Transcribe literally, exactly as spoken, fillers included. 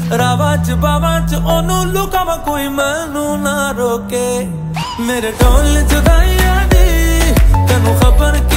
रावां च बावां च ओनू लुकावां कोई मैनू ना रोके। मेरे ढोल जुदाइयां दी तैनू खबर